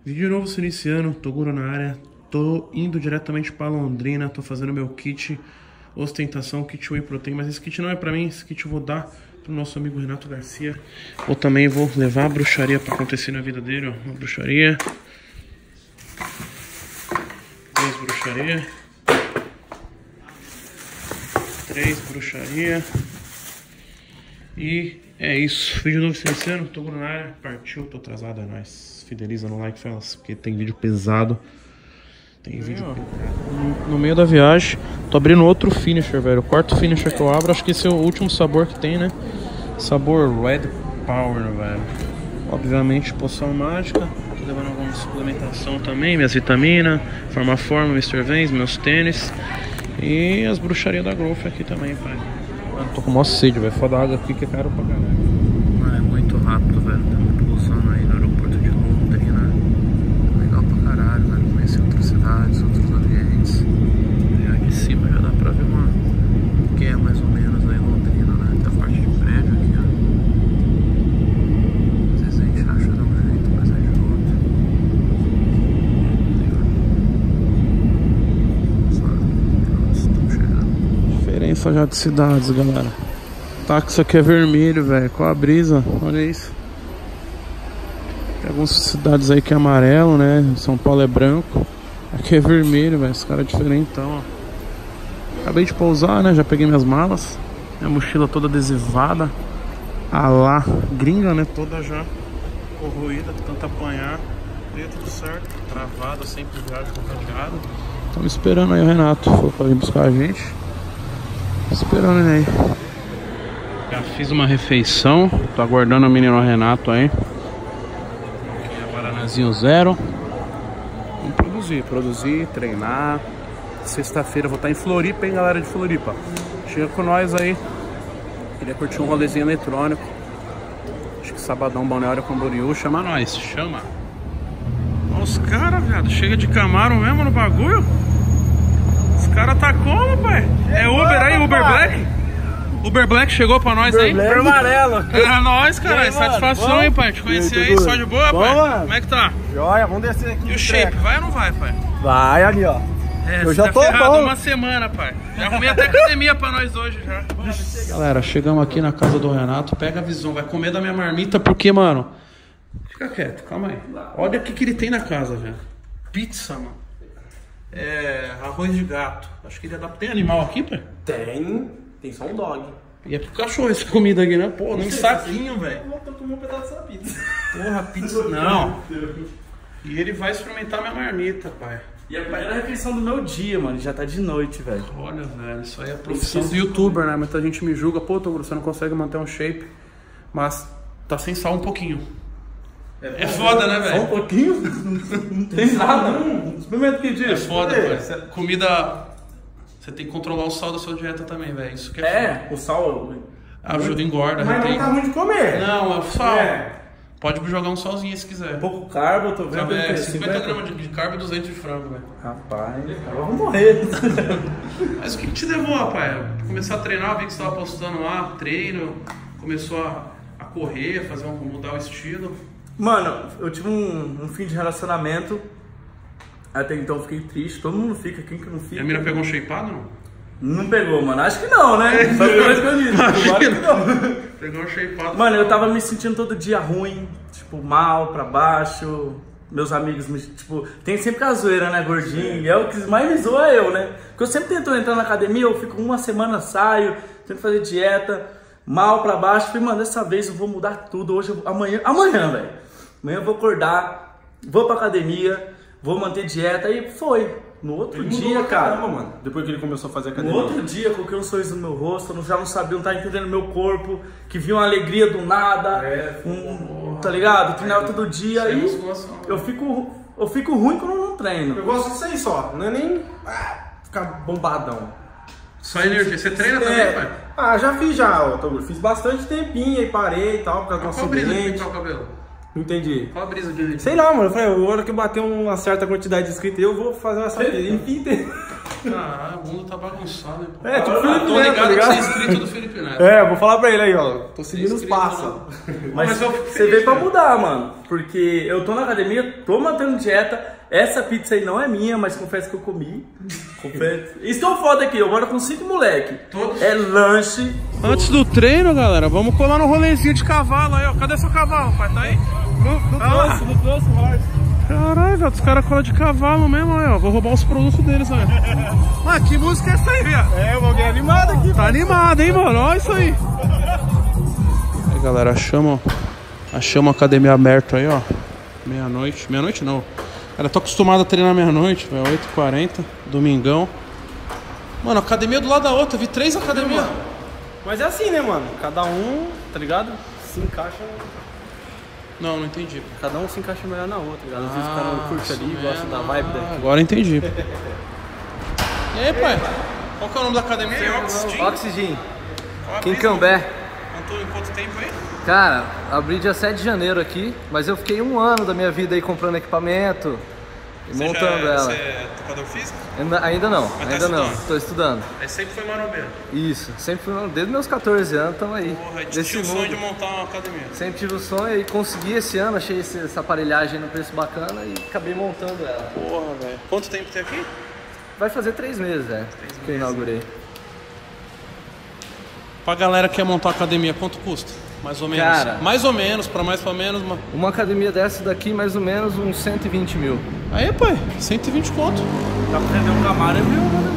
Vídeo novo se iniciando, Toguro na área. Tô indo diretamente pra Londrina, tô fazendo meu kit ostentação, kit Whey Protein. Mas esse kit não é pra mim, esse kit eu vou dar pro nosso amigo Renato Garcia. Ou também vou levar a bruxaria pra acontecer na vida dele, ó. Uma bruxaria. 2 bruxaria. 3 bruxaria. E é isso. Vídeo novo se iniciando, Toguro na área. Partiu, tô atrasado, é nóis. Fideliza no like, fellas, porque tem vídeo pesado. Tem vídeo pesado. No meio da viagem, tô abrindo outro finisher, velho. O quarto finisher que eu abro, acho que esse é o último sabor que tem, né? Sabor Red Power, velho. Obviamente, poção mágica. Tô levando alguma suplementação também, minhas vitaminas, Farmaform, Mr. Vans, meus tênis. E as bruxarias da Growth aqui também, pai. Mano, tô com mó sede, velho. Foda a água aqui que é caro pra caralho. Mano, é muito rápido, velho. Estamos pousando aí no aeroporto de Londrina. Legal pra caralho, velho. Conhecer outras cidades, outros ambientes. E aí de cima já dá pra ver uma... que é mais ou menos aí Londrina, né? Tem a parte de prédio aqui, ó. Às vezes a gente acha de um jeito, mas é de outro. Estamos chegando. Diferença já de cidades, galera. Táxi aqui é vermelho, velho. Qual a brisa? Olha isso. Tem algumas cidades aí que é amarelo, né? São Paulo é branco. Aqui é vermelho, velho. Esse cara é diferentão, ó. Acabei de pousar, né? Já peguei minhas malas. Minha mochila toda adesivada. A lá, gringa, né? Toda já corroída, tanto apanhar. Deu tudo certo. Travada, sempre viagem compartilhada. Estamos esperando aí o Renato. Foi pra vir buscar a gente. Esperando ele aí. Já fiz uma refeição. Tô aguardando o menino Renato aí. Guaranazinho zero. Vamos produzir, treinar. Sexta-feira vou estar em Floripa, hein, galera de Floripa. Chega com nós aí. Queria curtir um rolezinho eletrônico. Acho que sabadão, Balneário Camboriú. Chama nós, chama. Olha os caras, viado. Chega de Camaro mesmo no bagulho. Os caras tá como, pai? É Uber aí, Uber Black? Uber Black chegou pra nós aí? Uber amarelo. É nóis, cara. Satisfação, hein, pai? Te conhecer aí, só de boa, pai? Mano. Como é que tá? Joia, vamos descer aqui. E o shape, vai ou não vai, pai? Vai ali, ó. É, eu já já tô ferrado bom. uma semana, pai. Já arrumei até academia pra nós hoje já. Galera, chegamos aqui na casa do Renato. Pega a visão, vai comer da minha marmita porque, mano... Fica quieto, calma aí. Olha o que ele tem na casa, velho. Pizza, mano. É... arroz de gato. Acho que ele dá... Tem animal aqui, pai? Tem só um dog. E é pro cachorro essa comida aqui, né? Pô, num saquinho, velho. Eu comi um pedaço dessa pizza. Porra, pizza... Não. E ele vai experimentar minha marmita, pai. E a primeira refeição do meu dia, mano. Já tá de noite, velho. Olha, velho, isso aí é profissão do youtuber, né? Muita gente me julga, pô, Toguro, você não consegue manter um shape. Mas tá sem sal um pouquinho. É foda, né, velho? Só um pouquinho? Não tem nada. Experimenta que dia. É foda, velho. Comida... Você tem que controlar o sal da sua dieta também, velho. Isso que é foda. O sal... Ajuda, engorda. Mas não tá ruim de comer. Não, é o sal. É. Pode jogar um salzinho se quiser. Pouco carbo, eu tô vendo. É, 50 gramas de carbo e 200 de frango, velho. Rapaz, eu vou morrer. Mas o que te levou, rapaz? Começar a treinar, eu vi que você tava postando lá, treino, começou a correr, a fazer mudar o estilo. Mano, eu tive um fim de relacionamento. Até então eu fiquei triste. Todo mundo fica, quem que não fica? E a mina pegou um shapeado, não? Não pegou, mano. Acho que não, né? Só depois que eu disse. Agora que não. Pegou um shapeado. Mano, eu tava me sentindo todo dia ruim, tipo, mal, pra baixo. Meus amigos me, tipo, tem sempre a zoeira, né, gordinho? E é o que mais me zoa eu, né? Porque eu sempre tento entrar na academia, eu fico uma semana, saio, tento fazer dieta, mal pra baixo. Falei, mano, dessa vez eu vou mudar tudo. Hoje, amanhã, velho. Amanhã eu vou acordar, vou pra academia, vou manter dieta. E foi. No outro dia, cara, mano, depois que ele começou a fazer academia. No outro dia, coloquei um sorriso no meu rosto, eu já não sabia, não tava entendendo meu corpo, que vinha uma alegria do nada, tá ligado? Eu treinava todo dia e eu fico ruim quando eu não treino. Eu gosto disso aí só, não é nem ficar bombadão. Só energia, você treina também, pai? Ah, já fiz Toguro, fiz bastante tempinho, aí parei e tal, por causa do Qual a brisa de acidente. pintar o cabelo? Não entendi. Qual a brisa de... Sei lá, mano, eu falei, a hora que eu bater uma certa quantidade de inscritos, eu vou fazer uma saída. Enfim, Ah, o mundo tá bagunçado, hein? É, tipo Felipe Tô Neto, ligado tá que ligado? você é inscrito do Felipe Neto. É, vou falar pra ele aí, ó. Tô seguindo os inscrito, passos. não. Mas eu fico você feliz, veio pra cara. mudar, mano. Porque eu tô na academia, tô mantendo dieta. Essa pizza aí não é minha, mas confesso que eu comi. Confesso. Estou foda aqui, eu moro com 5 moleque. Todos? É lanche. Antes do treino, galera, vamos colar no rolezinho de cavalo aí, ó. Cadê seu cavalo, pai? Tá aí? Não trouxe, Lorde. Caralho, velho, os caras colam de cavalo mesmo, ó. Vou roubar os produtos deles, velho. Mano, que música é essa aí, viado? É, alguém animado aqui. Tá animado, hein, mano? Olha isso aí. Aí, galera, achamos a academia aberta aí, ó. Meia-noite. Meia-noite não. Cara, tô acostumado a treinar meia-noite, velho. 8h40, domingão. Mano, academia do lado da outra. Vi 3 academias. Mas é assim, né, mano? Cada um, tá ligado? Se encaixa. Não entendi. Cada um se encaixa melhor na outra, tá ligado? Às vezes o cara curte ali, gosta da vibe daqui. Agora entendi. E aí, pai? Qual que é o nome da academia? Oxygen. Quincambé. Contou em quanto tempo aí? Cara, abri dia 7 de janeiro aqui, mas eu fiquei 1 ano da minha vida aí comprando equipamento e montando ela. Você é tocador físico? Ainda não, tá ainda não. estudando? Tô estudando. Aí sempre foi marombeiro. Isso, sempre fui, desde meus 14 anos, tamo aí. Porra, Desse tinha o sonho mundo. de montar uma academia. Sempre tive o sonho e consegui esse ano, achei essa aparelhagem no preço bacana e acabei montando ela. Porra, velho. Quanto tempo tem aqui? Vai fazer 3 meses, que eu inaugurei. Pra galera que quer montar academia, quanto custa? Mais ou menos. Cara. Mais ou menos, pra mais pra menos. Uma academia dessa daqui, mais ou menos uns 120 mil. Aí, pai, 120 conto. Dá pra vender um Camaro, é meu, mano.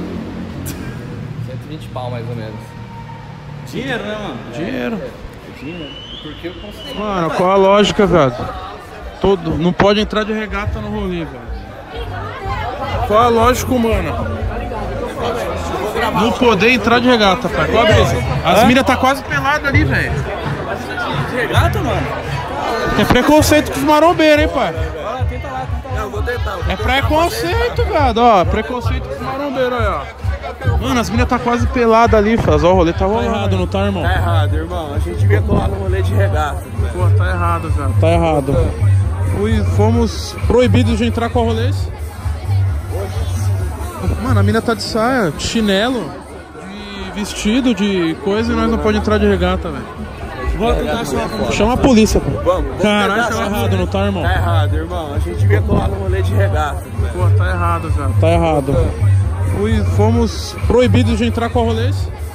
120 pau, mais ou menos. Dinheiro, né, mano? Dinheiro. Porque eu consegui. Mano, qual a lógica, velho? Não pode entrar de regata no rolê, velho. Qual a lógica, mano? Não poder entrar de regata, pai. Qual a brisa? As minas tá quase peladas ali, velho. De regata, mano? É preconceito com os marombeiros, hein, pai? Tenta lá. Não, vou tentar. É preconceito, velho. Ó, preconceito com os marombeiros aí, ó. Mano, as minas tá quase peladas ali, faz. Ó, o rolê tá errado, não tá, irmão? Tá errado, irmão. A gente devia colar no rolê de regata. Pô, tá errado, velho. Tá errado. Fomos proibidos de entrar com rolês. Mano, a mina tá de saia, de chinelo, de vestido, de coisa e nós não pode entrar de regata, velho. Vamos tentar chamar. Chama a polícia, pô. Vamos. Caralho, tá errado, não tá, irmão? Tá errado, irmão. A gente devia colar no rolê de regata. Pô, tá errado, velho. Tá errado. Fomos proibidos de entrar com rolês.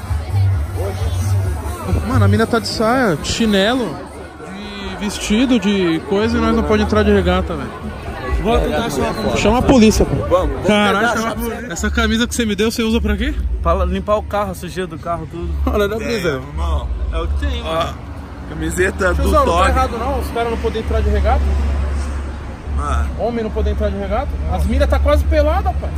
Mano, a mina tá de saia, de chinelo, de vestido, de coisa e nós não pode entrar de regata, velho. Vamos tentar chamar. Chama a polícia, pô. Vamos. Caralho, chama a polícia. Essa camisa que você me deu, você usa pra quê? Pra limpar o carro, a sujeira do carro, tudo. Olha, não precisa. Irmão, é o que tem, mano. Camiseta do Tiozão, não tá Dog. errado não, os caras não podem entrar de regata. Homem não pode entrar de regata. As minas tá quase pelada, pai.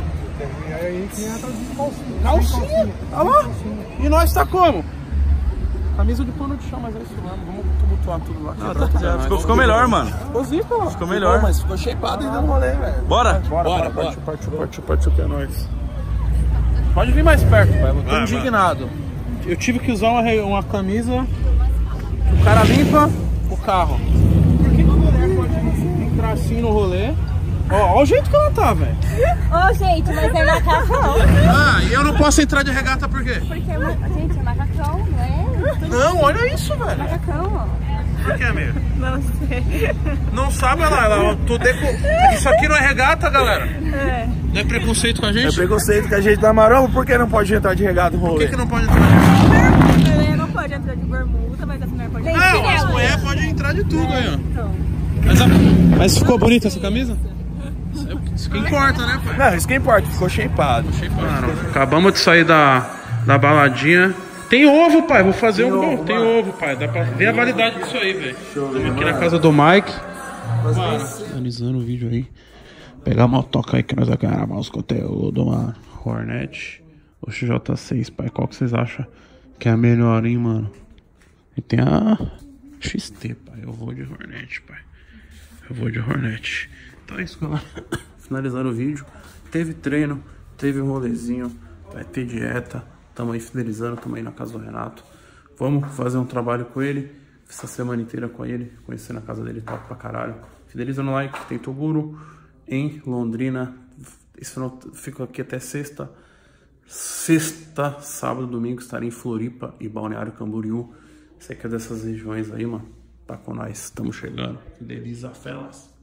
Calcinha. Tá lá. E nós tá como? Camisa de pano de chão, mas é isso mesmo. Vamos tumultuar tudo lá. Ficou melhor, mano. Ficou zica, ó. Ficou melhor. Mas ficou shapeado ainda no rolê, velho. Bora? Bora. Partiu, que é nóis. Pode vir mais perto, pai. Eu tô indignado. Eu tive que usar uma camisa que o cara limpa o carro. Por que a mulher pode entrar assim no rolê? Ó o jeito que ela tá, velho. Ô, gente, mas é macacão. Ah, e eu não posso entrar de regata por quê? Porque, gente, é macacão, não é? Não, olha isso, velho. Macacão, ó. Por que, amigo? Não sei. Não sabe, olha lá. Isso aqui não é regata, galera. É. Não é preconceito com a É gente? preconceito que a gente tá marombo, por que não pode entrar de regata no Por rolê? que não pode entrar de regata? A mulher não pode entrar de bermuda, mas a mulher pode entrar de Não, as mulheres podem entrar de tudo aí, ó. Então. Mas ficou bonita essa camisa? Isso que importa, né, pai? Não, isso que importa, ficou shapeado. Mano, acabamos de sair da baladinha. Tem ovo, pai. Vou fazer tem ovo, pai. Dá pra ver a validade disso aí, velho. Estamos aqui na casa do Mike. Mano, finalizando o vídeo aí. Pegar a motoca aí que nós vamos gravar os conteúdos. Uma Hornet ou XJ6, pai. Qual que vocês acham que é a melhor, hein, mano? E tem a XT, pai. Eu vou de Hornet, pai. Eu vou de Hornet. Então é isso, galera. Finalizando o vídeo. Teve treino, teve um rolezinho, vai ter dieta. Tamo aí fidelizando, tamo aí na casa do Renato. Vamos fazer um trabalho com ele. Essa semana inteira com ele. Conhecendo a casa dele, top pra caralho. Fideliza no like, tem Toguro em Londrina. Fico aqui até sexta. Sexta, sábado, domingo estarei em Floripa e Balneário Camboriú. Você que é dessas regiões aí, mano, tá com nós. Estamos chegando. Fideliza, felas.